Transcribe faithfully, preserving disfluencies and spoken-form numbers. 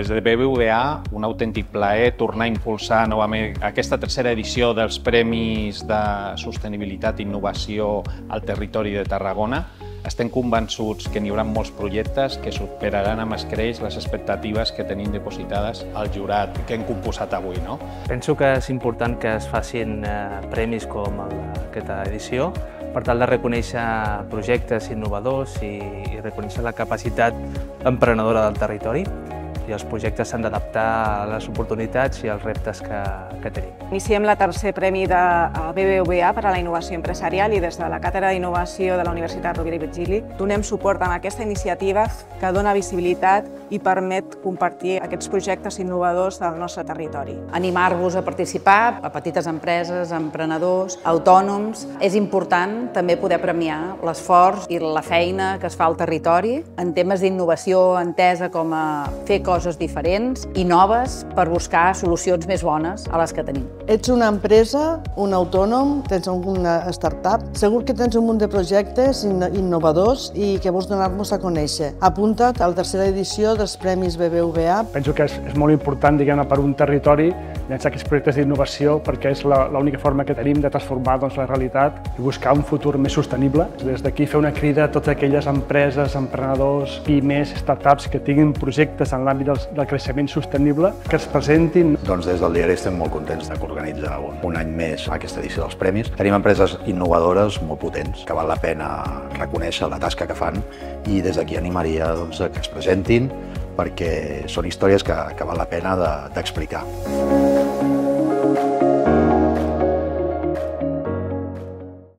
Des de B B V A, un autèntic plaer tornar a impulsar novament aquesta tercera edició dels Premis de Sostenibilitat i Innovació al territori de Tarragona. Estem convençuts que n'hi haurà molts projectes que superaran amb escreix les expectatives que tenim depositades al jurat que hem composat avui. No? Penso que és important que es facin eh, premis com el d'aquesta edició per tal de reconèixer projectes innovadors i, i reconèixer la capacitat emprenedora del territori. I els projectes s'han d'adaptar a les oportunitats i als reptes que, que tenim. Iniciem la tercer premi de B B V A per a la innovació empresarial i des de la Càtedra d'Innovació de la Universitat Rovira i Virgili donem suport a aquesta iniciativa que dona visibilitat i permet compartir aquests projectes innovadors del nostre territori. Animar-vos a participar, a petites empreses, a emprenedors, autònoms. És important també poder premiar l'esforç i la feina que es fa al territori en temes d'innovació entesa com a fer coses diferents i noves per buscar solucions més bones a les que tenim. Ets una empresa, un autònom, tens alguna startup, segur que tens un munt de projectes innovadors i que vols donar-nos a conèixer. Apunta't a la tercera edició dels Premis B B V A. Penso que és, és molt important, diguem-ne, per un territori llançar aquests projectes d'innovació perquè és l'única forma que tenim de transformar doncs, la realitat i buscar un futur més sostenible. Des d'aquí fer una crida a totes aquelles empreses, emprenedors, pimes, startups que tinguin projectes en l'àmbit del, del creixement sostenible, que es presentin. Doncs des del diari estem molt contents d'organitzar un, un any més aquesta edició dels premis. Tenim empreses innovadores molt potents que val la pena reconèixer la tasca que fan i des d'aquí animaria doncs, que es presentin perquè són històries que, que val la pena d'explicar. De,